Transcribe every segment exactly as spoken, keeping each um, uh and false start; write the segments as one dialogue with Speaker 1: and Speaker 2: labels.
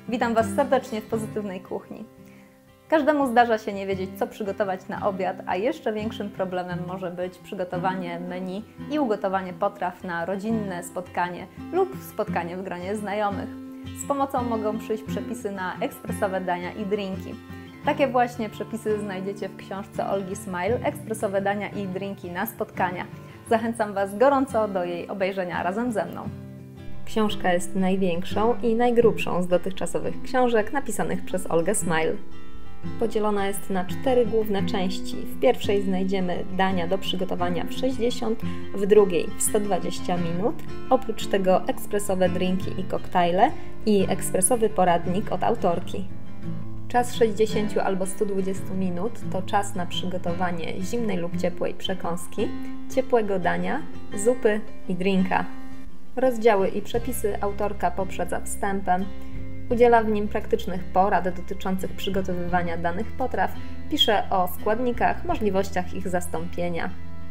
Speaker 1: Witam Was serdecznie w Pozytywnej Kuchni. Każdemu zdarza się nie wiedzieć, co przygotować na obiad, a jeszcze większym problemem może być przygotowanie menu i ugotowanie potraw na rodzinne spotkanie lub spotkanie w gronie znajomych. Z pomocą mogą przyjść przepisy na ekspresowe dania i drinki. Takie właśnie przepisy znajdziecie w książce Olgi Smile Ekspresowe dania i drinki na spotkania. Zachęcam Was gorąco do jej obejrzenia razem ze mną. Książka jest największą i najgrubszą z dotychczasowych książek napisanych przez Olgę Smile. Podzielona jest na cztery główne części. W pierwszej znajdziemy dania do przygotowania w sześćdziesiąt, w drugiej w sto dwadzieścia minut, oprócz tego ekspresowe drinki i koktajle i ekspresowy poradnik od autorki. Czas sześćdziesiąt albo sto dwadzieścia minut to czas na przygotowanie zimnej lub ciepłej przekąski, ciepłego dania, zupy i drinka. Rozdziały i przepisy autorka poprzedza wstępem. Udziela w nim praktycznych porad dotyczących przygotowywania danych potraw, pisze o składnikach, możliwościach ich zastąpienia.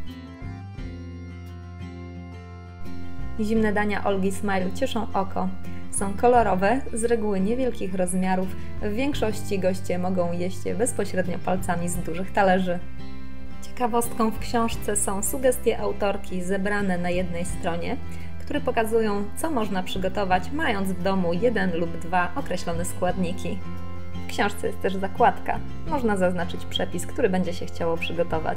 Speaker 1: Zimne dania Olgi Smile cieszą oko. Są kolorowe, z reguły niewielkich rozmiarów, w większości goście mogą jeść je bezpośrednio palcami z dużych talerzy. Ciekawostką w książce są sugestie autorki zebrane na jednej stronie, które pokazują, co można przygotować, mając w domu jeden lub dwa określone składniki. W książce jest też zakładka. Można zaznaczyć przepis, który będzie się chciało przygotować.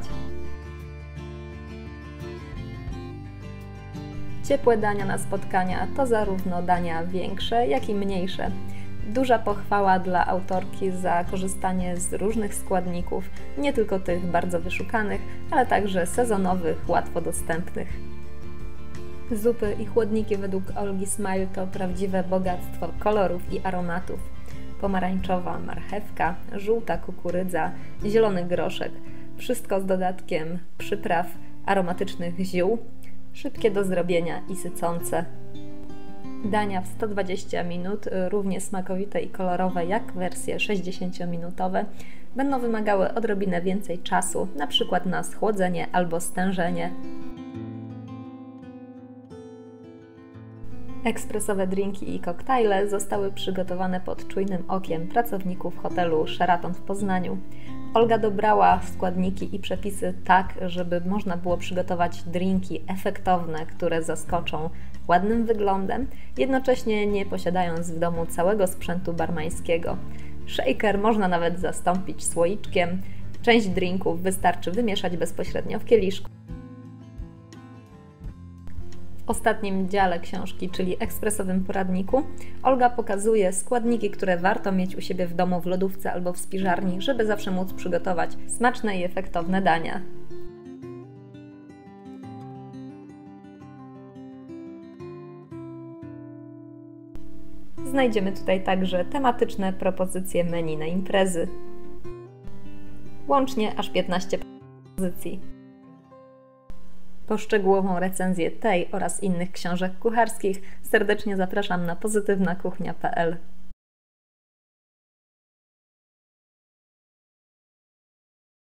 Speaker 1: Ciepłe dania na spotkania to zarówno dania większe, jak i mniejsze. Duża pochwała dla autorki za korzystanie z różnych składników, nie tylko tych bardzo wyszukanych, ale także sezonowych, łatwo dostępnych. Zupy i chłodniki według Olgi Smile to prawdziwe bogactwo kolorów i aromatów. Pomarańczowa marchewka, żółta kukurydza, zielony groszek. Wszystko z dodatkiem przypraw, aromatycznych ziół. Szybkie do zrobienia i sycące. Dania w sto dwadzieścia minut, równie smakowite i kolorowe jak wersje sześćdziesięciominutowe, będą wymagały odrobinę więcej czasu, na przykład na schłodzenie albo stężenie. Ekspresowe drinki i koktajle zostały przygotowane pod czujnym okiem pracowników hotelu Sheraton w Poznaniu. Olga dobrała składniki i przepisy tak, żeby można było przygotować drinki efektowne, które zaskoczą ładnym wyglądem, jednocześnie nie posiadając w domu całego sprzętu barmańskiego. Shaker można nawet zastąpić słoiczkiem. Część drinków wystarczy wymieszać bezpośrednio w kieliszku. W ostatnim dziale książki, czyli ekspresowym poradniku, Olga pokazuje składniki, które warto mieć u siebie w domu, w lodówce albo w spiżarni, żeby zawsze móc przygotować smaczne i efektowne dania. Znajdziemy tutaj także tematyczne propozycje menu na imprezy. Łącznie aż piętnaście propozycji. Po szczegółową recenzję tej oraz innych książek kucharskich serdecznie zapraszam na pozytywna kuchnia kropka p l.